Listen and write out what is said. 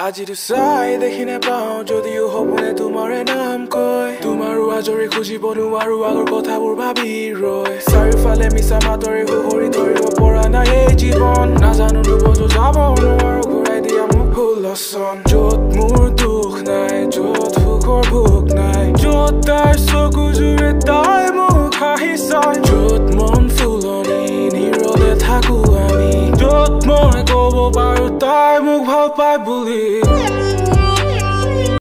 আজিতো চাই দেখি নেপাওঁ যদিও সপোনে তোমাৰে নাম কয় তোমাৰো আজৰি খুজিব নোৱাৰো আগৰ কথাবোৰ ভাবি ৰয় চাৰিওফালে মিছা মাতৰে সুহৰি ধৰিব পৰা নাই এই জীৱন নাজানো দুবছৰ যাব নোৱাৰো ঘূৰাই দিয়া মোক Xullo Son য'ত মোৰ দুখ নাই য'ত সুখৰ ভোক নাই য'ত তাইৰ চকু জুৰে তাই মোক হাঁহি চাই য'ত মন ফুলনি নীৰৱে থাকো আমি য'ত মই ক'ব পাৰো তাই মোক ভাল পাই বুলি